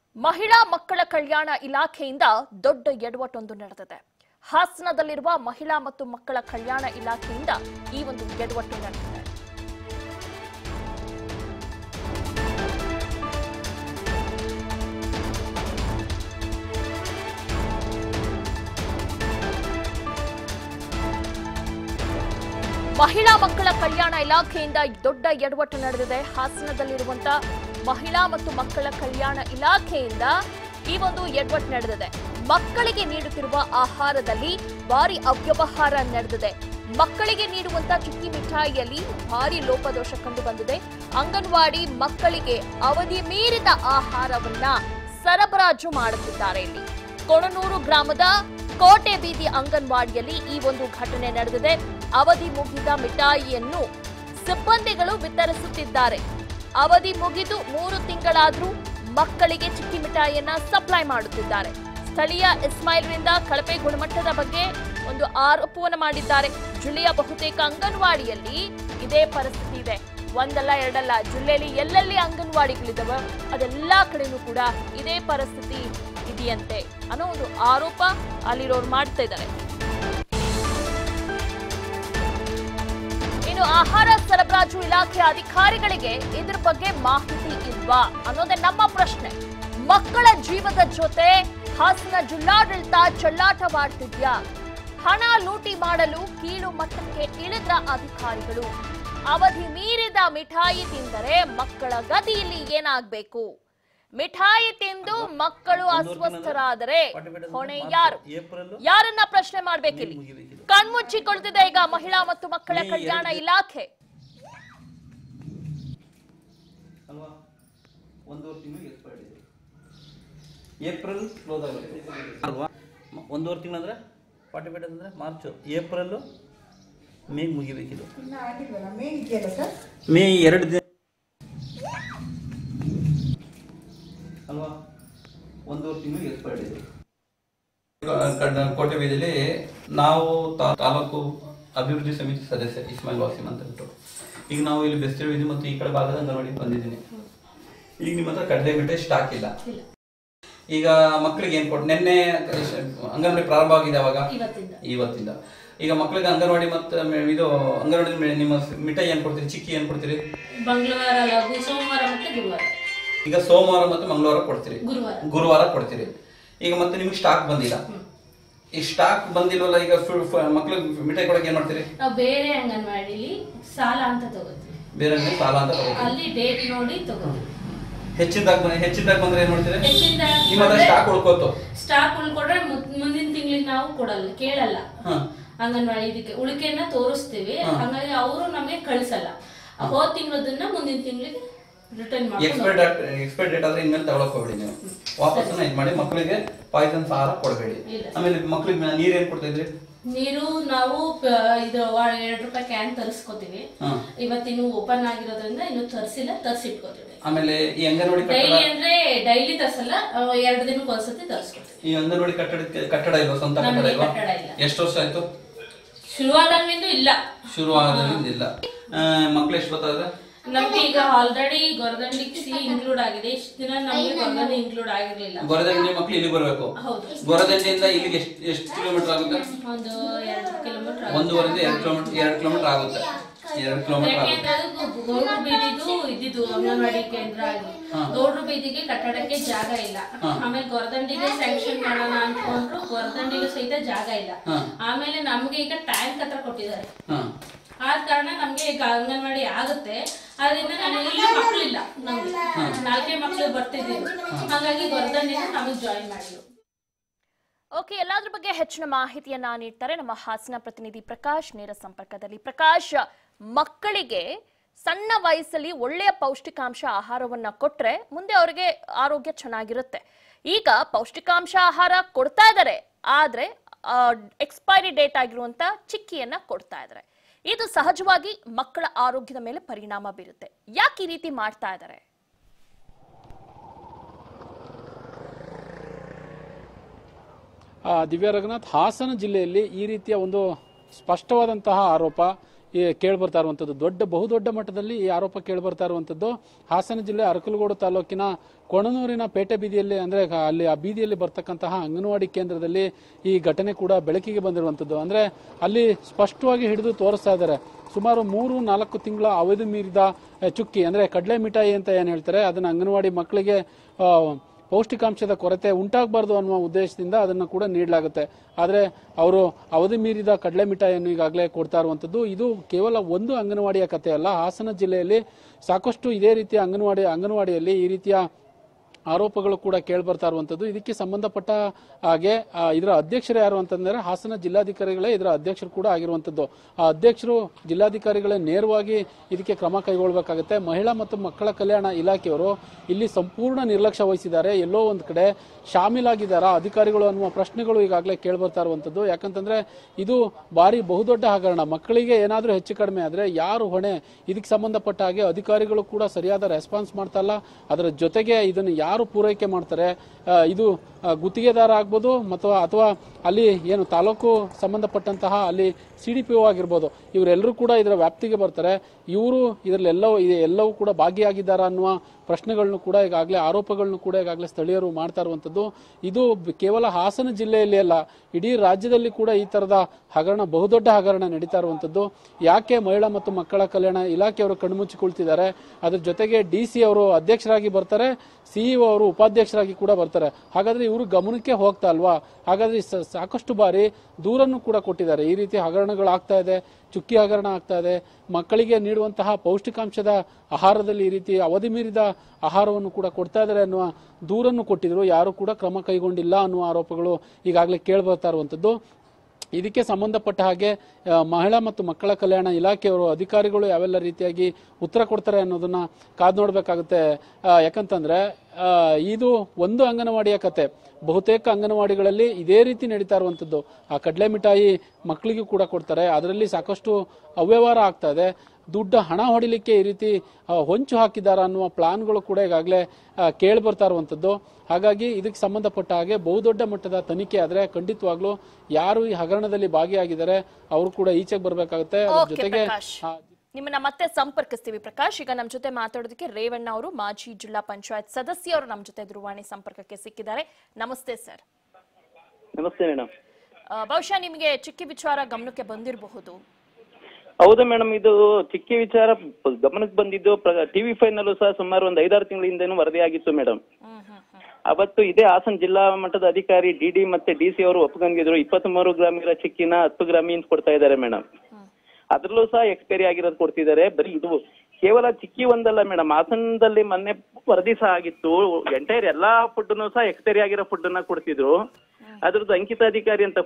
ಮಹಿಳಾ ಮಕ್ಕಳ ಕಲ್ಯಾಣ ಇಲಾಖೆಯಿಂದ ದೊಡ್ಡ ಎಡವಟ್ಟೊಂದು ನಡೆದಿದೆ. ಹಾಸನದಲ್ಲಿರುವ ಮಹಿಳಾ ಮತ್ತು ಮಕ್ಕಳ ಕಲ್ಯಾಣ ಇಲಾಖೆಯಿಂದ ಈ ಒಂದು ಎಡವಟ್ಟು ನಡೆದಿದೆ. ಮಹಿಳಾ ಮಕ್ಕಳ ಕಲ್ಯಾಣ ಇಲಾಖೆಯಿಂದ ದೊಡ್ಡ ಎಡವಟ್ಟು ನಡೆದಿದೆ. ಹಾಸನದಲ್ಲಿರುವಂತಹ ಮಹಿಳಾ ಮತ್ತು ಮಕ್ಕಳ ಕಲ್ಯಾಣ ಇಲಾಖೆಯಿಂದ ಈ ಒಂದು ಎಡವಟ್ಟು ನಡೆದಿದೆ. ಮಕ್ಕಳಿಗೆ ನೀಡುತ್ತಿರುವ ಆಹಾರದಲ್ಲಿ ಭಾರಿ ಅವ್ಯವಹಾರ ನಡೆದಿದೆ. ಮಕ್ಕಳಿಗೆ ನೀಡುವಂತಹ ಚಿಕ್ಕಿ ಮಿಠಾಯಿಯಲ್ಲಿ ಭಾರಿ ಲೋಪದೋಷ ಕಂಡು ಬಂದಿದೆ. ಅಂಗನವಾಡಿ ಮಕ್ಕಳಿಗೆ ಅವಧಿ ಮೀರಿದ ಆಹಾರವನ್ನ ಸರಬರಾಜು ಮಾಡುತ್ತಿದ್ದಾರೆ. ಇಲ್ಲಿ ಕೊಣನೂರು ಗ್ರಾಮದ ಕೋಟೆ ಬೀದಿ ಅಂಗನವಾಡಿಯಲ್ಲಿ ಈ ಒಂದು ಘಟನೆ ನಡೆದಿದೆ. ಅವಧಿ ಮುಗಿದ ಮಿಠಾಯಿಯನ್ನು ಸಿಬ್ಬಂದಿಗಳು ವಿತರಿಸುತ್ತಿದ್ದಾರೆ. ಅವಧಿ ಮುಗಿದು 3 ತಿಂಗಳಾದರೂ ಮಕ್ಕಳಿಗೆ ಚಿಕ್ಕಿ ಮಿಠಾಯಿಯನ್ನ ಸಪ್ಲೈ ಮಾಡುತ್ತಿದ್ದಾರೆ. ಸ್ಥಳೀಯ ಇಸ್ಮಾಯಿಲ್ರಿಂದ ಕಳಪೆ ಗುಣಮಟ್ಟದ ಬಗ್ಗೆ ಒಂದು ಆರೋಪವನ್ನು ಮಾಡಿದ್ದಾರೆ. ಜಿಲ್ಲೆಯ ಬಹುತೇಕ ಅಂಗನವಾಡಿಯಲ್ಲಿ ಇದೇ ಪರಿಸ್ಥಿತಿ ಇದೆ. ಒಂದಲ್ಲ ಎರಡಲ್ಲ, ಜಿಲ್ಲೆಯಲ್ಲಿ ಎಲ್ಲೆಲ್ಲಿ ಅಂಗನವಾಡಿಗಳಿದಾವೆ ಅದೆಲ್ಲ ಕಡೆನೂ ಕೂಡ ಇದೇ ಪರಿಸ್ಥಿತಿ ಇದೆಯಂತೆ ಅನ್ನೋ ಒಂದು ಆರೋಪ ಅಲ್ಲಿರೋರು ಮಾಡ್ತಾ ಇದ್ದಾರೆ. ಇನ್ನು ಆಹಾರ ಸರಬರಾಜು ಇಲಾಖೆ ಅಧಿಕಾರಿಗಳಿಗೆ ಇದ್ರ ಬಗ್ಗೆ ಮಾಹಿತಿ ಇಲ್ವಾ ಅನ್ನೋದೇ ನಮ್ಮ ಪ್ರಶ್ನೆ. ಮಕ್ಕಳ ಜೀವದ ಜೊತೆ ಹಾಸನ ಜಿಲ್ಲಾಡಳಿತ ಚೆಲ್ಲಾಟವಾಡ್ತಿದ್ಯಾ? ಹಣ ಲೂಟಿ ಮಾಡಲು ಕೀಳು ಮಟ್ಟಕ್ಕೆ ಇಳಿದ ಅಧಿಕಾರಿಗಳು. ಅವಧಿ ಮೀರಿದ ಮಿಠಾಯಿ ತಿಂದರೆ ಮಕ್ಕಳ ಗತಿಯಲ್ಲಿ ಏನಾಗಬೇಕು? ಮಿಠಾಯಿ ತಿಂದು ಮಕ್ಕಳು ಅಸ್ವಸ್ಥರಾದರೆ ಹೊಣೆ ಯಾರು? ಯಾರನ್ನ ಪ್ರಶ್ನೆ ಮಾಡ್ಬೇಕಿಲ್ಲಿ? ಕಣ್ಮುಚ್ಚಿಕೊಳ್ತಿದೆ ಈಗ ಮಹಿಳಾ ಮತ್ತು ಮಕ್ಕಳ ಕಲ್ಯಾಣ ಇಲಾಖೆ. ಏಪ್ರಿಲ್ ಕ್ಲೋಸ್ ಆಗುತ್ತೆ ಅಲ್ವಾ? 1.5 ತಿಂಗಳು ಅಂದ್ರೆ 45 ಅಂದ್ರೆ ಮಾರ್ಚ್, ಏಪ್ರಿಲ್, ಮೇ ಮುಗಿಬೇಕಿದು. ಮೇ 2 ದಿನ ಅಲ್ವಾ? 1.5 ತಿಂಗಳು ಎಕ್ಸ್ಪೈರ್ಡ್ ಇದೆ. ಕೋಟೆ ಬೀದಿಯಲ್ಲಿ ನಾವು ತಾಲೂಕು ಅಭಿವೃದ್ಧಿ ಸಮಿತಿ ಸದಸ್ಯ ಇಸ್ಮಾಯಿಲ್ ವಾಸಿಂ ಅಂತ ಹೇಳ್ತು. ಈಗ ನಾವು ಇಲ್ಲಿ ಬೆಸ್ತಿರು ಬೀದಿ ಮತ್ತು ಈ ಕಡೆ ಭಾಗದ ಅಂಗನವಾಡಿಗೆ ಬಂದಿದ್ದೀನಿ. ಈಗ ನಿಮ್ಮ ಹತ್ರ ಕಡಲೆ ಮಿಠಾಯಿ ಸ್ಟಾಕ್ ಇಲ್ಲ. ಈಗ ಮಕ್ಕಳಿಗೆ ಏನ್ ಕೊಟ್ಟು ನಿನ್ನೆ ಅಂಗನವಾಡಿ ಪ್ರಾರಂಭ ಆಗಿದೆ ಅವಾಗ ಇವತ್ತಿಂದ. ಈಗ ಮಕ್ಕಳಿಗೆ ಅಂಗನವಾಡಿ ಮತ್ತು ಇದು ಅಂಗನವಾಡಿ ನಿಮ್ಮ ಮಿಠಾಯಿ ಏನ್ ಕೊಡ್ತೀರಿ? ಚಿಕ್ಕಿ ಏನ್ ಕೊಡ್ತೀರಿ? ಈಗ ಸೋಮವಾರ ಮತ್ತು ಮಂಗಳವಾರ ಕೊಡ್ತೀರಿ, ಗುರುವಾರ ಕೊಡ್ತೀರಿ. ಈಗ ಮತ್ತೆ ನಿಮ್ಗೆ ಸ್ಟಾಕ್ ಬಂದಿಲ್ಲ. ಈ ಸ್ಟಾಕ್ ಬಂದಿಲ್ವಲ್ಲ, ಈಗ ಮಕ್ಳಿಗೆ ಮಿಠಾಯಿ ಕೊಡಕ್ಕೆ ಏನ್ ಮಾಡ್ತೀರಿ? ಬೇರೆ ಅಂಗನವಾಡಿಲಿ ಸಾಲ ಅಂತ ತಗೋತೀವಿ. ಬೇರೆ ಸಾಲ ಅಂತ ಅಲ್ಲಿ ಡೇಟ್ ನೋಡಿ ತಗೋತೀವಿ. ಹೆಚ್ಚಿದಾಗ ಬಂದ್ರೆ ಏನ್ ಮಾಡ್ತೀರಿ? ನಿಮ್ಮ ಹತ್ರ ಸ್ಟಾಕ್ ಉಳ್ಕೋತು. ಸ್ಟಾಕ್ ಉಳ್ಕೊಂಡ್ರೆ ಮುಂದಿನ ತಿಂಗಳಿಗೆ ನಾವು ಕೊಡಲ್ಲ, ಕೇಳಲ್ಲ. ಅಂಗನವಾಡಿ ಇದಕ್ಕೆ ಉಳಿಕೆಯನ್ನ ತೋರಿಸ್ತೀವಿ. ಹಂಗಾಗಿ ಅವರು ನಮಗೆ ಕಳಿಸಲ್ಲ. ಹೋದ ತಿಂಗಳದನ್ನ ಮುಂದಿನ ತಿಂಗಳಿಗೆ ರಿಟರ್ನ್ ಮಾಡಿ. ಎಕ್ಸ್ಪೈರ್ ಡೇಟ್ ಆದ್ರೆ ಇನ್ಮೇಲೆ ತಗೊಳಕ್ ಹೋಗ್ಬೇಡಿ. ನೀವು ವಾಪಸ್ ಇದ್ ಮಾಡಿ ಮಕ್ಕಳಿಗೆ ಪಾಯ್ಸನ್ ಆಹಾರ ಕೊಡಬೇಡಿ. ಆಮೇಲೆ ಮಕ್ಕಳಿಗೆ ನೀರ್ ಏನ್ ಕೊಡ್ತಾ ಇದ್ರಿ? ನೀರು ನಾವು ಇದು 2 ರೂಪಾಯಿ ಕ್ಯಾನ್ ತರಿಸ್ಕೋತೀವಿ. ಇವತ್ತಿನ್ನು ಓಪನ್ ಆಗಿರೋದ್ರಿಂದ ಇನ್ನು ತರಿಸಿಲ್ಲ, ತರಿಸಿಟ್ಕೋತೀವಿ. ಆಮೇಲೆ ಈ ಅಂಗನವಾಡಿ ಡೈಲಿ ಅಂದ್ರೆ ಡೈಲಿ ತರಿಸಲ್ಲ, 2 ದಿನಕ್ಕೆ ಒಂದ್ಸತಿ ತರಿಸ್ಕೊತೀವಿ. ಈ ಅಂಗನವಾಡಿ ಕಟ್ಟಡ ಇಲ್ಲ, ಸ್ವಂತ ಕಟ್ಟಡ ಇಲ್ಲ. ಎಷ್ಟು ವರ್ಷ ಆಯ್ತು? ಶುರುವಾದಾಗಿಂದ ಇಲ್ಲ. ಶುರುವಾದಾಗಿಂದ ಮಕ್ಳು ಎಷ್ಟು ಬರ್ತಾರೆ? ನಮ್ಗೆ ಈಗ ಆಲ್ರೆಡಿ ಗೊರದಂಡಿ ಇನ್ಕ್ಲೂಡ್ ಆಗಿದೆ. ಇಷ್ಟು ದಿನ ನಮ್ಗೆ ಗೊರದಂಡಿ ಇನ್ಕ್ಲೂಡ್ ಆಗಿರ್ಲಿಲ್ಲ. ಗೊರದಂಡಿ ಮಕ್ಳು ಇಲ್ಲಿ ಬರಬೇಕು. ಗೊರದಂಡಿಯಿಂದ ಇಲ್ಲಿಗೆ ಎಷ್ಟು ಕಿಲೋಮೀಟರ್ ಆಗುತ್ತೆ? ಒಂದು 2 ಕಿಲೋಮೀಟರ್. 1.5 ಕಿಲೋಮೀಟರ್ ಆಗುತ್ತೆ. 2 ಕಿಲೋಮೀಟರ್ ಆಗುತ್ತೆ. ಗೌಡ್ರ ಬೀದಿದು ಇದ್ದಿದ್ದು ಅಂಗನವಾಡಿ ಕೇಂದ್ರ ಆಗಿ ಗೌಡ್ರ ಬೀದಿಗೆ ಕಟ್ಟಡಕ್ಕೆ ಜಾಗ ಇಲ್ಲ. ಆಮೇಲೆ ಗೊರದಂಡಿಗೆ ಸ್ಯಾಂಕ್ಷನ್ ಮಾಡೋಣ ಅನ್ಕೊಂಡ್ರು, ಗೊರದಂಡಿಗೆ ಸಹಿತ ಜಾಗ ಇಲ್ಲ. ಆಮೇಲೆ ನಮ್ಗೆ ಈಗ ಟ್ಯಾಂಕ್ ಹತ್ರ ಕೊಟ್ಟಿದ್ದಾರೆ. ಆದ ಕಾರಣ ನಮ್ಗೆ ಈಗ ಅಂಗನವಾಡಿ ಆಗುತ್ತೆ. ಅದರಿಂದ ನನಗೆ ಇಲ್ಲಿ ಮಕ್ಕಳಿಲ್ಲ. ನಮ್ಗೆ 4 ಮಕ್ಕಳು ಬರ್ತಿದ್ದೀವಿ. ಹಾಗಾಗಿ ಗೊರದಂಡಿನ ನಮಗೆ ಜಾಯಿನ್ ಮಾಡಿದ್ರು. ಓಕೆ, ಎಲ್ಲಾದ್ರ ಬಗ್ಗೆ ಹೆಚ್ಚಿನ ಮಾಹಿತಿಯನ್ನ ನೀಡ್ತಾರೆ ನಮ್ಮ ಹಾಸನ ಪ್ರತಿನಿಧಿ ಪ್ರಕಾಶ್ ನೇರ ಸಂಪರ್ಕದಲ್ಲಿ. ಪ್ರಕಾಶ್, ಮಕ್ಕಳಿಗೆ ಸಣ್ಣ ವಯಸ್ಸಲ್ಲಿ ಒಳ್ಳೆಯ ಪೌಷ್ಟಿಕಾಂಶ ಆಹಾರವನ್ನ ಕೊಟ್ರೆ ಮುಂದೆ ಅವರಿಗೆ ಆರೋಗ್ಯ ಚೆನ್ನಾಗಿರುತ್ತೆ. ಈಗ ಪೌಷ್ಟಿಕಾಂಶ ಆಹಾರ ಕೊಡ್ತಾ ಇದ್ದಾರೆ, ಆದ್ರೆ ಎಕ್ಸ್ಪೈರಿ ಡೇಟ್ ಆಗಿರುವಂತ ಚಿಕ್ಕಿಯನ್ನ ಕೊಡ್ತಾ ಇದ್ದಾರೆ. ಇದು ಸಹಜವಾಗಿ ಮಕ್ಕಳ ಆರೋಗ್ಯದ ಮೇಲೆ ಪರಿಣಾಮ ಬೀರುತ್ತೆ. ಯಾಕೆ ಈ ರೀತಿ ಮಾಡ್ತಾ ಇದ್ದಾರೆ? ದಿವ್ಯ ರಂಗನಾಥ್, ಹಾಸನ ಜಿಲ್ಲೆಯಲ್ಲಿ ಈ ರೀತಿಯ ಒಂದು ಸ್ಪಷ್ಟವಾದಂತಹ ಆರೋಪ ಕೇಳಿಬರ್ತಾ ಇರುವಂಥದ್ದು. ಬಹುದೊಡ್ಡ ಮಟ್ಟದಲ್ಲಿ ಈ ಆರೋಪ ಕೇಳಿಬರ್ತಾ ಇರುವಂಥದ್ದು ಹಾಸನ ಜಿಲ್ಲೆ ಅರಕಲಗೂಡು ತಾಲೂಕಿನ ಕೊಣನೂರಿನ ಪೇಟೆ ಬೀದಿಯಲ್ಲಿ, ಅಂದರೆ ಅಲ್ಲಿ ಆ ಬೀದಿಯಲ್ಲಿ ಬರ್ತಕ್ಕಂತಹ ಅಂಗನವಾಡಿ ಕೇಂದ್ರದಲ್ಲಿ ಈ ಘಟನೆ ಕೂಡ ಬೆಳಕಿಗೆ ಬಂದಿರುವಂಥದ್ದು. ಅಂದರೆ ಅಲ್ಲಿ ಸ್ಪಷ್ಟವಾಗಿ ಹಿಡಿದು ತೋರಿಸ್ತಾ ಇದ್ದಾರೆ. ಸುಮಾರು 3-4 ತಿಂಗಳ ಅವಧಿ ಮೀರಿದ ಚುಕ್ಕಿ, ಅಂದರೆ ಕಡಲೆ ಮಿಠಾಯಿ ಅಂತ ಏನು ಹೇಳ್ತಾರೆ, ಅದನ್ನು ಅಂಗನವಾಡಿ ಮಕ್ಕಳಿಗೆ ಪೌಷ್ಟಿಕಾಂಶದ ಕೊರತೆ ಉಂಟಾಗಬಾರ್ದು ಅನ್ನುವ ಉದ್ದೇಶದಿಂದ ಅದನ್ನು ಕೂಡ ನೀಡಲಾಗುತ್ತೆ. ಆದರೆ ಅವರು ಅವಧಿ ಮೀರಿದ ಕಡಲೆ ಮಿಠಾಯಿಯನ್ನು ಈಗಾಗಲೇ ಕೊಡ್ತಾ ಇರುವಂಥದ್ದು. ಇದು ಕೇವಲ ಒಂದು ಅಂಗನವಾಡಿಯ ಕಥೆ ಅಲ್ಲ. ಹಾಸನ ಜಿಲ್ಲೆಯಲ್ಲಿ ಸಾಕಷ್ಟು ಇದೇ ರೀತಿಯ ಅಂಗನವಾಡಿಯಲ್ಲಿ ಈ ರೀತಿಯ ಆರೋಪಗಳು ಕೂಡ ಕೇಳಿಬರ್ತಾ ಇರುವಂಥದ್ದು. ಇದಕ್ಕೆ ಸಂಬಂಧಪಟ್ಟ ಹಾಗೆ ಇದರ ಅಧ್ಯಕ್ಷರು ಯಾರು ಅಂತಂದರೆ ಹಾಸನ ಜಿಲ್ಲಾಧಿಕಾರಿಗಳೇ ಇದರ ಅಧ್ಯಕ್ಷರು ಕೂಡ ಆಗಿರುವಂಥದ್ದು. ಆ ಅಧ್ಯಕ್ಷರು ಜಿಲ್ಲಾಧಿಕಾರಿಗಳೇ ನೇರವಾಗಿ ಇದಕ್ಕೆ ಕ್ರಮ ಕೈಗೊಳ್ಳಬೇಕಾಗುತ್ತೆ. ಮಹಿಳಾ ಮತ್ತು ಮಕ್ಕಳ ಕಲ್ಯಾಣ ಇಲಾಖೆಯವರು ಇಲ್ಲಿ ಸಂಪೂರ್ಣ ನಿರ್ಲಕ್ಷ್ಯ ವಹಿಸಿದ್ದಾರೆ. ಎಲ್ಲೋ ಒಂದು ಕಡೆ ಶಾಮೀಲಾಗಿದ್ದಾರಾ ಅಧಿಕಾರಿಗಳು ಅನ್ನುವ ಪ್ರಶ್ನೆಗಳು ಈಗಾಗಲೇ ಕೇಳಿಬರ್ತಾ ಇರುವಂಥದ್ದು. ಯಾಕಂತಂದ್ರೆ ಇದು ಭಾರಿ ಬಹುದೊಡ್ಡ ಹಗರಣ. ಮಕ್ಕಳಿಗೆ ಏನಾದರೂ ಹೆಚ್ಚು ಕಡಿಮೆ ಆದರೆ ಯಾರು ಹೊಣೆ? ಇದಕ್ಕೆ ಸಂಬಂಧಪಟ್ಟ ಹಾಗೆ ಅಧಿಕಾರಿಗಳು ಕೂಡ ಸರಿಯಾದ ರೆಸ್ಪಾನ್ಸ್ ಮಾಡ್ತಾ ಇಲ್ಲ. ಅದರ ಜೊತೆಗೆ ಇದನ್ನು ಯಾರು ಪೂರೈಕೆ ಮಾಡ್ತಾರೆ? ಇದು ಗುತ್ತಿಗೆದಾರ ಆಗ್ಬೋದು ಅಥವಾ ಅಲ್ಲಿ ಏನು ತಾಲೂಕು ಸಂಬಂಧಪಟ್ಟಂತಹ ಅಲ್ಲಿ CDPO ಆಗಿರ್ಬೋದು, ಇವರೆಲ್ಲರೂ ಕೂಡ ಇದರ ವ್ಯಾಪ್ತಿಗೆ ಬರ್ತಾರೆ. ಇವರು ಇದರಲ್ಲೆಲ್ಲವೂ ಕೂಡ ಭಾಗಿಯಾಗಿದ್ದಾರಾ ಅನ್ನುವ ಪ್ರಶ್ನೆಗಳನ್ನು ಕೂಡ ಈಗಾಗಲೇ ಆರೋಪಗಳನ್ನು ಕೂಡ ಈಗಾಗಲೇ ಸ್ಥಳೀಯರು ಮಾಡ್ತಾ ಇರುವಂಥದ್ದು. ಇದು ಕೇವಲ ಹಾಸನ ಜಿಲ್ಲೆಯಲ್ಲಿ ಅಲ್ಲ, ಇಡೀ ರಾಜ್ಯದಲ್ಲಿ ಕೂಡ ಈ ತರದ ಹಗರಣ, ಬಹುದೊಡ್ಡ ಹಗರಣ ನಡೀತಾ ಇರುವಂಥದ್ದು. ಯಾಕೆ ಮಹಿಳಾ ಮತ್ತು ಮಕ್ಕಳ ಕಲ್ಯಾಣ ಇಲಾಖೆಯವರು ಕಣ್ಮುಚ್ಚಿಕೊಳ್ತಿದ್ದಾರೆ? ಅದ್ರ ಜೊತೆಗೆ DC ಅವರು ಅಧ್ಯಕ್ಷರಾಗಿ ಬರ್ತಾರೆ, CEO ಅವರು ಉಪಾಧ್ಯಕ್ಷರಾಗಿ ಕೂಡ ಬರ್ತಾರೆ. ಹಾಗಾದ್ರೆ ಇವರು ಗಮನಕ್ಕೆ ಹೋಗ್ತಾ ಅಲ್ವಾ? ಹಾಗಾದ್ರೆ ಸಾಕಷ್ಟು ಬಾರಿ ದೂರನ್ನು ಕೂಡ ಕೊಟ್ಟಿದ್ದಾರೆ. ಈ ರೀತಿ ಹಗರಣಗಳಾಗ್ತಾ ಇದೆ, ಚುಕ್ಕಿ ಹಗರಣ ಆಗ್ತಾ ಇದೆ. ಮಕ್ಕಳಿಗೆ ನೀಡುವಂತಹ ಪೌಷ್ಟಿಕಾಂಶದ ಆಹಾರದಲ್ಲಿ ಈ ರೀತಿ ಅವಧಿ ಮೀರಿದ ಆಹಾರವನ್ನು ಕೂಡ ಕೊಡ್ತಾ ಇದ್ದಾರೆ ಅನ್ನುವ ದೂರನ್ನು ಕೊಟ್ಟಿದ್ರು. ಯಾರು ಕೂಡ ಕ್ರಮ ಕೈಗೊಂಡಿಲ್ಲ ಅನ್ನುವ ಆರೋಪಗಳು ಈಗಾಗಲೇ ಕೇಳಿಬರ್ತಾ ಇರುವಂಥದ್ದು. ಇದಕ್ಕೆ ಸಂಬಂಧಪಟ್ಟ ಹಾಗೆ ಮಹಿಳಾ ಮತ್ತು ಮಕ್ಕಳ ಕಲ್ಯಾಣ ಇಲಾಖೆಯವರು ಅಧಿಕಾರಿಗಳು ಯಾವೆಲ್ಲ ರೀತಿಯಾಗಿ ಉತ್ತರ ಕೊಡ್ತಾರೆ ಅನ್ನೋದನ್ನ ಕಾದು ನೋಡಬೇಕಾಗುತ್ತೆ. ಯಾಕಂತಂದ್ರೆ ಇದು ಒಂದು ಅಂಗನವಾಡಿಯ ಕತೆ. ಬಹುತೇಕ ಅಂಗನವಾಡಿಗಳಲ್ಲಿ ಇದೇ ರೀತಿ ನಡೀತಾ ಇರುವಂಥದ್ದು. ಆ ಕಡಲೆ ಮಿಠಾಯಿ ಮಕ್ಕಳಿಗೂ ಕೂಡ ಕೊಡ್ತಾರೆ, ಅದರಲ್ಲಿ ಸಾಕಷ್ಟು ಅವ್ಯವಹಾರ ಆಗ್ತಾ ಇದೆ. ಹಣ ಹೊಡಿಲಿಕ್ಕೆ ಈ ರೀತಿ ಹೊಂಚು ಹಾಕಿದಾರ ಅನ್ನುವ ಪ್ಲಾನ್ಗಳು ಕೂಡ ಈಗಾಗಲೇ ಕೇಳಿ ಬರ್ತಾ ಇರುವಂಥದ್ದು. ಹಾಗಾಗಿ ಇದಕ್ಕೆ ಸಂಬಂಧಪಟ್ಟ ಹಾಗೆ ಬಹುದೊಡ್ಡ ಮಟ್ಟದ ತನಿಖೆ ಆದ್ರೆ ಖಂಡಿತವಾಗ್ಲೂ ಯಾರು ಈ ಹಗರಣದಲ್ಲಿ ಭಾಗಿಯಾಗಿದ್ದಾರೆ ಅವರು ಕೂಡ ಈಚೆಗೆ ಬರಬೇಕಾಗುತ್ತೆ. ಜೊತೆಗೆ ನಿಮ್ಮನ್ನ ಮತ್ತೆ ಸಂಪರ್ಕಿಸ್ತೀವಿ ಪ್ರಕಾಶ್. ಈಗ ನಮ್ಮ ಜೊತೆ ಮಾತಾಡೋದಕ್ಕೆ ರೇವಣ್ಣ ಅವರು, ಮಾಜಿ ಜಿಲ್ಲಾ ಪಂಚಾಯತ್ ಸದಸ್ಯರು ನಮ್ಮ ಜೊತೆ ದೂರವಾಣಿ ಸಂಪರ್ಕಕ್ಕೆ ಸಿಕ್ಕಿದ್ದಾರೆ. ನಮಸ್ತೆ ಸರ್. ನಮಸ್ತೆ ಮೇಡಮ್. ಬಹುಶಃ ನಿಮಗೆ ಚಿಕ್ಕಿ ವಿಚಾರ ಗಮನಕ್ಕೆ ಬಂದಿರಬಹುದು. ಹೌದು ಮೇಡಮ್, ಇದು ಚಿಕ್ಕಿ ವಿಚಾರ ಗಮನಕ್ಕೆ ಬಂದಿದ್ದು TV5 ನಲ್ಲೂ ಸಹ ಸುಮಾರು ಒಂದು 5-6 ತಿಂಗಳ ಹಿಂದೆನೂ ವರದಿಯಾಗಿತ್ತು ಮೇಡಮ್. ಅವತ್ತು ಇದೇ ಹಾಸನ ಜಿಲ್ಲಾ ಮಟ್ಟದ ಅಧಿಕಾರಿ DD ಮತ್ತೆ DC ಅವರು ಒಪ್ಕೊಂಡಿದ್ರು 23 ಗ್ರಾಮ್ ಇರೋ ಚಿಕ್ಕಿನ 10 ಗ್ರಾಮ್ ಕೊಡ್ತಾ ಇದ್ದಾರೆ ಮೇಡಮ್. ಅದ್ರಲ್ಲೂ ಸಹ ಎಕ್ಸ್ಪೈರಿ ಆಗಿರೋದು ಕೊಡ್ತಿದ್ದಾರೆ. ಬರೀ ಇದು ಕೇವಲ ಚಿಕ್ಕಿ ಒಂದಲ್ಲ ಮೇಡಮ್, ಹಾಸನದಲ್ಲಿ ಮೊನ್ನೆ ವರದಿ ಸಹ ಆಗಿತ್ತು. ಎಂಟೈರ್ ಎಲ್ಲಾ ಫುಡ್ನು ಸಹ ಎಕ್ಸ್ಪೈರಿ ಆಗಿರೋ ಫುಡ್ ಅನ್ನ ಕೊಡ್ತಿದ್ರು. ಅದ್ರದ್ದು ಅಂಕಿತಾಧಿಕಾರಿ ಅಂತ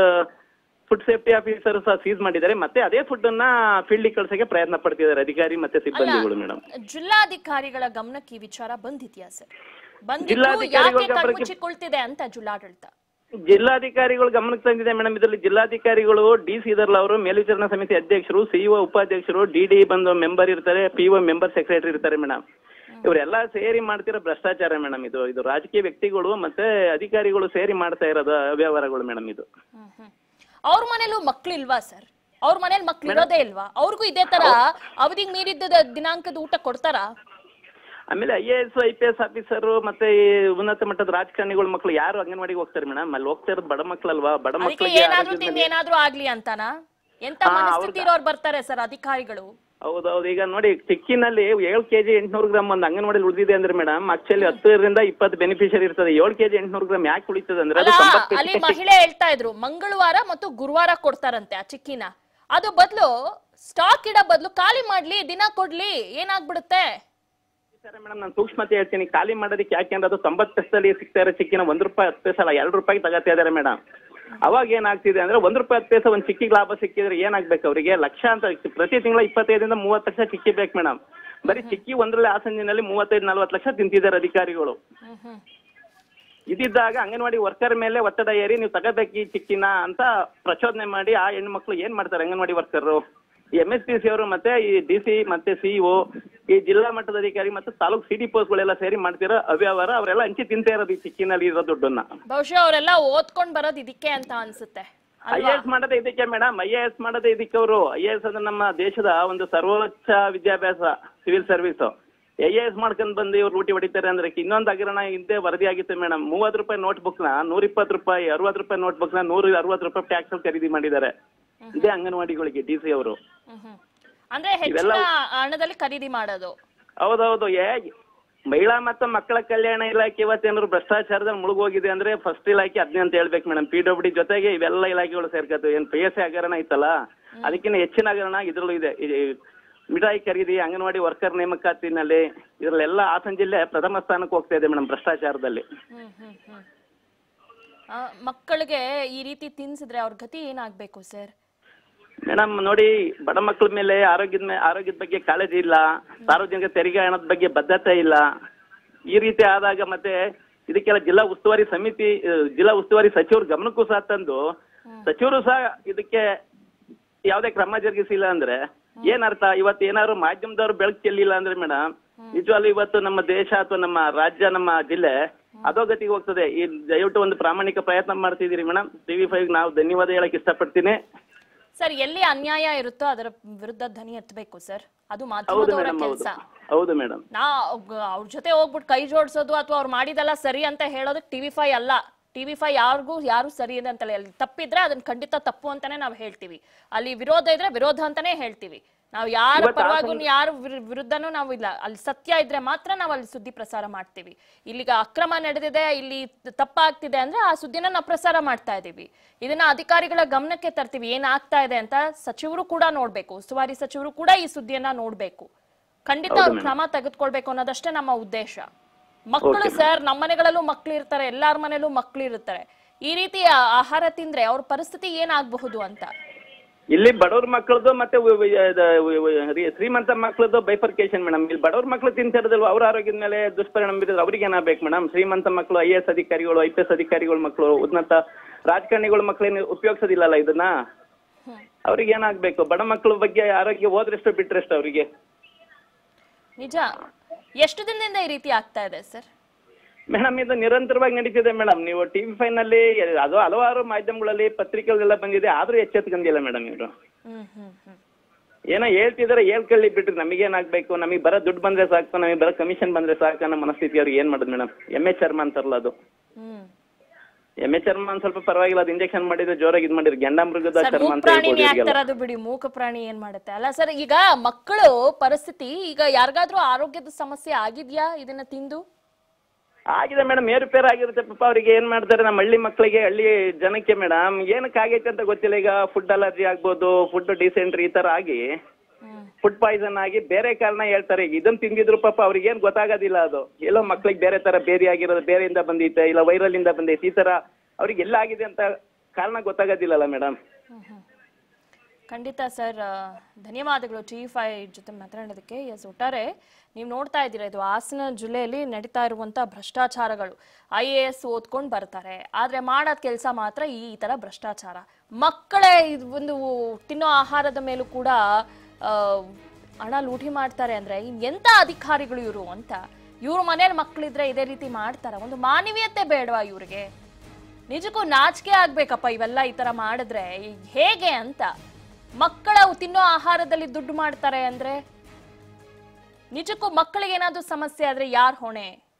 ಫುಡ್ ಸೇಫ್ಟಿ ಆಫೀಸರ್ ಸಹ ಸೀಸ್ ಮಾಡಿದ್ದಾರೆ. ಮತ್ತೆ ಅದೇ ಫುಡ್ ಅನ್ನ ಫೀಲ್ಡ್ ಕಳ್ಸಕ್ಕೆ ಪ್ರಯತ್ನ ಪಡ್ತಿದ್ದಾರೆ ಅಧಿಕಾರಿ ಮತ್ತೆ ಸಿಬ್ಬಂದಿಗಳು ಮೇಡಮ್. ಜಿಲ್ಲಾಧಿಕಾರಿಗಳ ಗಮನಕ್ಕೆ ಈ ವಿಚಾರ ಬಂದಿದ್ಯಾ ಸರ್? ಅಂತ ಜಿಲ್ಲಾಧಿಕಾರಿಗಳು ಗಮನಕ್ಕೆ ತಂದಿದೆ ಮೇಡಮ್. ಇದರಲ್ಲಿ ಜಿಲ್ಲಾಧಿಕಾರಿಗಳು DC ಇದಾರಲ್ಲ, ಅವರು ಮೇಲ್ವಿಚಾರಣಾ ಸಮಿತಿ ಅಧ್ಯಕ್ಷರು, CEO ಉಪಾಧ್ಯಕ್ಷರು, DD ಬಂದು ಮೆಂಬರ್ ಇರ್ತಾರೆ, PO ಮೆಂಬರ್ ಸೆಕ್ರೆಟರಿ ಇರ್ತಾರೆ ಮೇಡಮ್. ಇವರೆಲ್ಲ ಸೇರಿ ಮಾಡ್ತಿರೋ ಭ್ರಷ್ಟಾಚಾರ ಮೇಡಮ್. ಇದು ರಾಜಕೀಯ ವ್ಯಕ್ತಿಗಳು ಮತ್ತೆ ಅಧಿಕಾರಿಗಳು ಸೇರಿ ಮಾಡ್ತಾ ಇರೋದು ಅವ್ಯವಹಾರಗಳು ಮೇಡಮ್. ಇದು ಅವ್ರ ಮನೇಲೂ ಮಕ್ಳು ಇಲ್ವಾ ಸರ್? ಅವ್ರ ಮನೇಲಿ ಮಕ್ಳು ಇರೋದೇ ಇಲ್ವಾ? ಅವ್ರಿಗೂ ಇದೇ ತರ ಅವಧಿಗೆ ಮೀರಿದ್ದ ದಿನಾಂಕದ ಊಟ ಕೊಡ್ತಾರಾ? ಆಮೇಲೆ IAS IPS ಆಫೀಸರು ಮತ್ತೆ ಉನ್ನತ ಮಟ್ಟದ ರಾಜಕಾರಣಿಗಳ ಮಕ್ಕಳು ಯಾರು ಅಂಗನವಾಡಿಗೆ ಹೋಗ್ತಾರೆ ಮೇಡಮ್? ಅಲ್ಲಿ ಹೋಗ್ತಾ ಇರೋದು ಬಡ ಮಕ್ಕಳಲ್ವಾ? ಬಡ ಮಕ್ಕಳಿಗೆ ಏನಾದ್ರೂ ಆಗ್ಲಿ ಅಂತಾನ ಎಂತ ಮನಸ್ಥಿತಿ ಇರೋರು ಬರ್ತಾರೆ ಸರ್ ಅಧಿಕಾರಿಗಳು. ಹೌದೌದು. ಈಗ ನೋಡಿ, ಚಿಕ್ಕಿನಲ್ಲಿ 7 kg 800 ಗ್ರಾಮ್ ಒಂದು ಅಂಗನವಾಡಿ ಉಳಿದಿದೆ ಅಂದ್ರೆ ಮೇಡಮ್, ಆಕ್ಚುಲಿ 10ರಿಂದ 20 ಬೆನಿಫಿಷರಿ ಇರ್ತದೆ. 7 kg 800 ಗ್ರಾಮ್ ಯಾಕೆ ಉಳಿತದೆ ಅಂದ್ರೆ ಅಲ್ಲಿ ಮಹಿಳೆ ಹೇಳ್ತಾ ಇದ್ರು ಮಂಗಳವಾರ ಮತ್ತು ಗುರುವಾರ ಕೊಡ್ತಾರಂತೆ ಆ ಚಿಕ್ಕಿನ. ಅದು ಬದಲು ಸ್ಟಾಕ್ ಇಡೋ ಬದಲು ಖಾಲಿ ಮಾಡ್ಲಿ, ದಿನ ಕೊಡ್ಲಿ, ಏನಾಗ್ಬಿಡುತ್ತೆ ಮೇಡಮ್? ನಾನು ಸೂಕ್ಷ್ಮತೆ ಹೇಳ್ತೀನಿ. ಖಾಲಿ ಮಾಡೋದಕ್ಕೆ ಯಾಕೆಂದ್ರೆ ಅದು 90 ಪೈಸೆದಲ್ಲಿ ಸಿಗ್ತಾ ಇರೋ ಚಿಕ್ಕಿನ 1 ರೂಪಾಯಿ 10 ಪೈಸೆ ಅಲ್ಲ 2 ರೂಪಾಯಿ ತಗೋತಾ ಇದಾರೆ ಮೇಡಮ್. ಅವಾಗ ಏನಾಗ್ತಿದೆ ಅಂದ್ರೆ 1 ರೂಪಾಯಿ 10 ಪೈಸೆ ಒಂದು ಚಿಕ್ಕಿಗೆ ಲಾಭ ಸಿಕ್ಕಿದ್ರೆ ಏನಾಗ್ಬೇಕು ಅವರಿಗೆ? ಲಕ್ಷ ಅಂತ ಪ್ರತಿ ತಿಂಗಳ 25ರಿಂದ 30 ಲಕ್ಷ ಚಿಕ್ಕಿ ಬೇಕು ಮೇಡಮ್. ಬರೀ ಚಿಕ್ಕಿ ಒಂದ್ರಲ್ಲಿ ಹಾಸನಿನಲ್ಲಿ 35-40 ಲಕ್ಷ ತಿಂತಿದ್ದಾರೆ ಅಧಿಕಾರಿಗಳು. ಇದಿದ್ದಾಗ ಅಂಗನವಾಡಿ ವರ್ಕರ್ ಮೇಲೆ ಒತ್ತಡ ಏರಿ ನೀವು ತಗೋಬೇಕು ಈ ಚಿಕ್ಕಿನ ಅಂತ ಪ್ರಚೋದನೆ ಮಾಡಿ ಆ ಹೆಣ್ಮಕ್ಳು ಏನ್ ಮಾಡ್ತಾರೆ ಅಂಗನವಾಡಿ ವರ್ಕರ್, ಈ MSPC ಅವರು ಮತ್ತೆ ಈ DC ಮತ್ತೆ CEO, ಈ ಜಿಲ್ಲಾ ಮಟ್ಟದ ಅಧಿಕಾರಿ ಮತ್ತೆ ತಾಲೂಕು CDPOsಗಳೆಲ್ಲ ಸೇರಿ ಮಾಡ್ತಿರೋ ಅವ್ಯವಹಾರ. ಅವರೆಲ್ಲ ಹಂಚಿ ತಿಂತಾ ಇರೋದು ಈ ಚಿಕ್ಕಿನಲ್ಲಿ ಇರೋ ದುಡ್ಡನ್ನ. ಬಹುಶಃ ಅವರೆಲ್ಲ ಓದ್ಕೊಂಡ್ ಬರೋದು ಇದಕ್ಕೆ ಅಂತ ಅನ್ಸುತ್ತೆ. IAS ಮಾಡೋದೇ ಇದಕ್ಕೆ ಮೇಡಮ್, IAS ಮಾಡೋದೇ ಇದಕ್ಕೆ. ಅವರು IAS ಅಂದ್ರೆ ನಮ್ಮ ದೇಶದ ಒಂದು ಸರ್ವೋಚ್ಚ ವಿದ್ಯಾಭ್ಯಾಸ, ಸಿವಿಲ್ ಸರ್ವಿಸ್. IAS ಮಾಡ್ಕೊಂಡ್ ಬಂದು ಇವ್ರು ಲೂಟಿ ಹೊಡಿತಾರೆ ಅಂದ್ರೆ ಇನ್ನೊಂದು ಹಗರಣ ಹಿಂದೆ ವರದಿ ಆಗಿತ್ತು ಮೇಡಮ್. 30 ರೂಪಾಯಿ ನೋಟ್ ಬುಕ್ ನ 120 ರೂಪಾಯಿ, 60 ರೂಪಾಯಿ ನೋಟ್ ಬುಕ್ ನ 160 ರೂಪಾಯಿ ಟ್ಯಾಕ್ಸ್ ಅಲ್ಲಿ ಖರೀದಿ ಮಾಡಿದ್ದಾರೆ. ಇದೇ ಅಂಗನವಾಡಿಗಳಿಗೆ DC ಅವರು. ಅಂದ್ರೆ ಹೆಚ್ಚಿನ ಹಣದಲ್ಲಿ ಖರೀದಿ ಮಾಡೋದು. ಹೌದೌದು. ಮಹಿಳಾ ಮತ್ತು ಮಕ್ಕಳ ಕಲ್ಯಾಣ ಇಲಾಖೆ ಇವತ್ತೇನಾದ್ರು ಭ್ರಷ್ಟಾಚಾರದಲ್ಲಿ ಮುಳುಗೋಗಿದೆ ಅಂದ್ರೆ ಫಸ್ಟ್ ಇಲಾಖೆ ಅದನ್ನೇ ಅಂತ ಹೇಳ್ಬೇಕು ಮೇಡಮ್. PWD ಜೊತೆಗೆ ಇವೆಲ್ಲ ಇಲಾಖೆಗಳು ಸೇರ್ಕತ್ತು. ಏನ್ PSC ಹಗರಣ ಐತಲ್ಲ, ಅದಕ್ಕಿಂತ ಹೆಚ್ಚಿನ ಹಗರಣ ಇದ್ರಲ್ಲೂ ಇದೆ. ಮಿಠಾಯಿ ಖರೀದಿ, ಅಂಗನವಾಡಿ ವರ್ಕರ್ ನೇಮಕಾತಿನಲ್ಲಿ, ಇದ್ರಲ್ಲೆಲ್ಲ ಹಾಸನ ಜಿಲ್ಲೆ ಪ್ರಥಮ ಸ್ಥಾನಕ್ಕೆ ಹೋಗ್ತಾ ಇದೆ ಮೇಡಮ್ ಭ್ರಷ್ಟಾಚಾರದಲ್ಲಿ. ಮಕ್ಕಳಿಗೆ ಈ ರೀತಿ ತಿನ್ಸಿದ್ರೆ ಅವ್ರ ಗತಿ ಏನಾಗ್ಬೇಕು ಸರ್? ಮೇಡಮ್ ನೋಡಿ, ಬಡ ಮಕ್ಕಳ ಮೇಲೆ ಆರೋಗ್ಯದ ಬಗ್ಗೆ ಕಾಳಜಿ ಇಲ್ಲ, ಸಾರ್ವಜನಿಕ ತೆರಿಗೆ ಹಣದ ಬಗ್ಗೆ ಬದ್ಧತೆ ಇಲ್ಲ. ಈ ರೀತಿ ಆದಾಗ ಮತ್ತೆ ಇದಕ್ಕೆಲ್ಲ ಜಿಲ್ಲಾ ಉಸ್ತುವಾರಿ ಸಚಿವರು ಗಮನಕ್ಕೂ ಸಹ ತಂದು, ಸಚಿವರು ಸಹ ಇದಕ್ಕೆ ಯಾವುದೇ ಕ್ರಮ ಜರುಗಿಸಿಲ್ಲ ಅಂದ್ರೆ ಏನರ್ಥ? ಇವತ್ತು ಏನಾದ್ರು ಮಾಧ್ಯಮದವ್ರು ಬೆಳಕು ಚೆಲ್ಲಿಲ್ಲ ಅಂದ್ರೆ ಮೇಡಮ್, ನಿಜವಾಗ್ಲೂ ಇವತ್ತು ನಮ್ಮ ದೇಶ ಅಥವಾ ನಮ್ಮ ರಾಜ್ಯ, ನಮ್ಮ ಜಿಲ್ಲೆ ಅಧೋಗತಿಗೆ ಹೋಗ್ತದೆ. ಈ ದಯವಿಟ್ಟು ಒಂದು ಪ್ರಾಮಾಣಿಕ ಪ್ರಯತ್ನ ಮಾಡ್ತಿದ್ದೀರಿ ಮೇಡಮ್. TV5 ನಾವು ಧನ್ಯವಾದ ಹೇಳಕ್ ಇಷ್ಟಪಡ್ತೀನಿ ಸರ್. ಎಲ್ಲಿ ಅನ್ಯಾಯ ಇರುತ್ತೋ ಅದರ ವಿರುದ್ಧ ಧ್ವನಿ ಎತ್ತಬೇಕು ಸರ್, ಅದು ಮಾಧ್ಯಮದವರ ಕೆಲಸ. ಹೌದು ಮೇಡಮ್. ಅವ್ರ ಜೊತೆ ಹೋಗ್ಬಿಟ್ಟು ಕೈ ಜೋಡಿಸೋದು ಅಥವಾ ಅವ್ರು ಮಾಡಿದಲ್ಲ ಸರಿ ಅಂತ ಹೇಳೋದು TV5 ಅಲ್ಲ. TV5 ಯಾರು ಸರಿ ಇದೆ ಅಂತಲ್ಲ, ಅಲ್ಲಿ ತಪ್ಪಿದ್ರೆ ಅದನ್ನ ಖಂಡಿತ ತಪ್ಪು ಅಂತಾನೆ ನಾವು ಹೇಳ್ತೀವಿ. ಅಲ್ಲಿ ವಿರೋಧ ಇದ್ರೆ ವಿರೋಧ ಅಂತಾನೆ ಹೇಳ್ತೀವಿ. ನಾವು ಯಾರ ಪರವಾಗೂ ಯಾರ ವಿರುದ್ಧನೂ ನಾವು ಇಲ್ಲ. ಅಲ್ಲಿ ಸತ್ಯ ಇದ್ರೆ ಮಾತ್ರ ನಾವು ಅಲ್ಲಿ ಸುದ್ದಿ ಪ್ರಸಾರ ಮಾಡ್ತೀವಿ. ಇಲ್ಲಿಗ ಅಕ್ರಮ ನಡೆದಿದೆ, ಇಲ್ಲಿ ತಪ್ಪಾಗ್ತಿದೆ ಅಂದ್ರೆ ಆ ಸುದ್ದಿನ ನಾವು ಪ್ರಸಾರ ಮಾಡ್ತಾ ಇದೀವಿ. ಇದನ್ನ ಅಧಿಕಾರಿಗಳ ಗಮನಕ್ಕೆ ತರ್ತೀವಿ, ಏನಾಗ್ತಾ ಇದೆ ಅಂತ. ಸಚಿವರು ಕೂಡ ನೋಡ್ಬೇಕು, ಉಸ್ತುವಾರಿ ಸಚಿವರು ಕೂಡ ಈ ಸುದ್ದಿಯನ್ನ ನೋಡ್ಬೇಕು. ಖಂಡಿತ ಅವ್ರು ಕ್ರಮ ತೆಗೆದುಕೊಳ್ಬೇಕು ಅನ್ನೋದಷ್ಟೇ ನಮ್ಮ ಉದ್ದೇಶ. ಮಕ್ಕಳು ಸರ್, ನಮ್ಮ ಮನೆಗಳಲ್ಲೂ ಮಕ್ಳು ಇರ್ತಾರೆ, ಎಲ್ಲಾರ ಮನೇಲೂ ಮಕ್ಳು ಇರ್ತಾರೆ. ಈ ರೀತಿ ಆಹಾರ ತಿಂದ್ರೆ ಅವ್ರ ಪರಿಸ್ಥಿತಿ ಏನಾಗಬಹುದು ಅಂತ. ಇಲ್ಲಿ ಬಡವ್ರ ಮಕ್ಕಳದು ಮತ್ತೆ ಶ್ರೀಮಂತ ಮಕ್ಕಳದು ಬೈಫರ್ಕೇಶನ್ ಮೇಡಮ್. ಇಲ್ಲಿ ಬಡವ್ರ ಮಕ್ಕಳು ತಿಂತಿರೋದಲ್ವ, ಅವ್ರ ಆರೋಗ್ಯದ ಮೇಲೆ ದುಷ್ಪರಿಣಾಮ ಬೀರಿದ್ರೆ ಅವ್ರಿಗೆ ಏನಾಗಬೇಕು ಮೇಡಮ್? ಶ್ರೀಮಂತ ಮಕ್ಕಳು, IAS ಅಧಿಕಾರಿಗಳು, IPS ಅಧಿಕಾರಿಗಳ ಮಕ್ಕಳು, ಉನ್ನತ ರಾಜಕಾರಣಿಗಳ ಮಕ್ಕಳೇನು ಉಪಯೋಗಿಸೋದಿಲ್ಲಲ್ಲ ಇದನ್ನ. ಅವ್ರಿಗೆ ಏನಾಗ್ಬೇಕು? ಬಡ ಮಕ್ಕಳ ಬಗ್ಗೆ ಆರೋಗ್ಯ ಹೋದ್ರೆಷ್ಟು ಬಿಟ್ರೆಷ್ಟು ಅವರಿಗೆ. ನಿಜ. ಎಷ್ಟು ದಿನದಿಂದ ಈ ರೀತಿ ಆಗ್ತಾ ಇದೆ ಸರ್? ಮೇಡಮ್ ಇದು ನಿರಂತರವಾಗಿ ನಡೀತಿದೆ ಮೇಡಮ್. ನೀವು TV5 ನಲ್ಲಿ ಅದು ಹಲವಾರು ಮಾಧ್ಯಮಗಳಲ್ಲಿ ಪತ್ರಿಕೆಗಳೆಲ್ಲ ಬಂದಿದೆ, ಆದ್ರೂ ಎಚ್ಚೆತ್ಕೊಂಡಿಲ್ಲ ಮೇಡಮ್ ಇವರು. ಏನೋ ಹೇಳ್ತಿದಾರೆ, ಹೇಳ್ಕೊಳ್ಳಿ ಬಿಟ್ರೆ ನಮಗೇನಾಗ್ಬೇಕು? ನಮಗೆ ಬರೋ ದುಡ್ಡು ಬಂದ್ರೆ ಸಾಕು, ನಮಗೆ ಬರೋ ಕಮಿಷನ್ ಬಂದ್ರೆ ಸಾಕು ಅನ್ನೋ ಮನಸ್ಥಿತಿ ಅವ್ರಿಗೆ. ಏನ್ ಮಾಡೋದು ಮೇಡಮ್? MA ಚರ್ಮ ಅಂತಾರಲ್ಲ ಅದು. MA ಚರ್ಮ ಒಂದ್ ಸ್ವಲ್ಪ ಪರವಾಗಿಲ್ಲ, ಅದು ಇಂಜೆಕ್ಷನ್ ಮಾಡಿದ್ರೆ ಜೋರಾಗಿ ಇದ್ ಮಾಡಿದ್ರೆ ಗೆಂಡ ಮೃಗದ ಚರ್ಮ ಅಂತ ಬಿಡಿ. ಮೂಕ ಪ್ರಾಣಿ ಏನ್ ಮಾಡುತ್ತೆ ಅಲ್ಲ ಸರ್. ಈಗ ಮಕ್ಕಳು ಪರಿಸ್ಥಿತಿ, ಈಗ ಯಾರಿಗಾದ್ರೂ ಆರೋಗ್ಯದ ಸಮಸ್ಯೆ ಆಗಿದ್ಯಾ ಇದನ್ನ ತಿಂದು? ಆಗಿದೆ ಮೇಡಮ್, ಏರುಪೇರು ಆಗಿರುತ್ತೆ ಪಾಪ. ಅವ್ರಿಗೆ ಏನ್ ಮಾಡ್ತಾರೆ, ನಮ್ಮ ಹಳ್ಳಿ ಮಕ್ಕಳಿಗೆ, ಹಳ್ಳಿ ಜನಕ್ಕೆ ಮೇಡಮ್ ಏನಕ್ಕೆ ಆಗೈತೆ ಅಂತ ಗೊತ್ತಿಲ್ಲ. ಈಗ ಫುಡ್ ಅಲರ್ಜಿ ಆಗ್ಬೋದು, ಫುಡ್ ಡಿಸೆಂಟ್ರಿ ಈ ತರ ಆಗಿ, ಫುಡ್ ಪಾಯ್ಸನ್ ಆಗಿ ಬೇರೆ ಕಾರಣ ಹೇಳ್ತಾರೆ. ಈಗ ಇದನ್ನ ತಿಂದಿದ್ರು ಪಾಪ ಅವ್ರಿಗೆ ಏನ್ ಗೊತ್ತಾಗೋದಿಲ್ಲ. ಅದು ಎಲ್ಲೋ ಮಕ್ಳಿಗೆ ಬೇರೆ ತರ ಬೇರೆ ಆಗಿರೋದು, ಬೇರೆಯಿಂದ ಬಂದೈತೆ, ಇಲ್ಲ ವೈರಲ್ ಇಂದ ಬಂದೈತೆ, ಈ ತರ ಅವ್ರಿಗೆ ಎಲ್ಲ ಆಗಿದೆ ಅಂತ ಕಾರಣ ಗೊತ್ತಾಗೋದಿಲ್ಲಲ್ಲ ಮೇಡಮ್. ಖಂಡಿತ ಸರ್, ಧನ್ಯವಾದಗಳು TV5 ಜೊತೆ ಮಾತನಾಡೋದಕ್ಕೆ. ಒಟ್ಟಾರೆ ನೀವು ನೋಡ್ತಾ ಇದ್ದೀರಾ, ಇದು ಹಾಸನ ಜಿಲ್ಲೆಯಲ್ಲಿ ನಡೀತಾ ಇರುವಂತ ಭ್ರಷ್ಟಾಚಾರಗಳು. IAS ಓದ್ಕೊಂಡು ಬರ್ತಾರೆ, ಆದ್ರೆ ಮಾಡೋದ್ ಕೆಲಸ ಮಾತ್ರ ಈ ತರ ಭ್ರಷ್ಟಾಚಾರ. ಮಕ್ಕಳೇ ಒಂದು ತಿನ್ನೋ ಆಹಾರದ ಮೇಲೂ ಕೂಡ ಹಣ ಲೂಟಿ ಮಾಡ್ತಾರೆ ಅಂದ್ರೆ ಎಂತ ಅಧಿಕಾರಿಗಳು ಇವರು ಅಂತ. ಇವ್ರ ಮನೇಲಿ ಮಕ್ಕಳಿದ್ರೆ ಇದೇ ರೀತಿ ಮಾಡ್ತಾರ? ಒಂದು ಮಾನವೀಯತೆ ಬೇಡವಾ ಇವ್ರಿಗೆ? ನಿಜಕ್ಕೂ ನಾಚಿಕೆ ಆಗ್ಬೇಕಪ್ಪ ಇವೆಲ್ಲ ಈ ತರ ಮಾಡಿದ್ರೆ ಹೇಗೆ ಅಂತ. ಮಕ್ಕಳ ತಿನ್ನೋ ಆಹಾರದಲ್ಲಿ ದುಡ್ಡು ಮಾಡ್ತಾರೆ ಅಂದ್ರೆ ನಿಜಕ್ಕೂ ಮಕ್ಕಳಿಗೆ ಏನಾದ್ರೂ ಸಮಸ್ಯೆ ಆದ್ರೆ ಯಾರ್ ಹೊಣೆ?